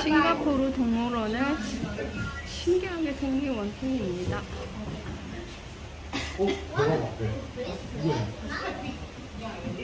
싱가포르 동물원은 신기하게 생긴 원숭이입니다. 어? 내가 봐. 네. 이거야.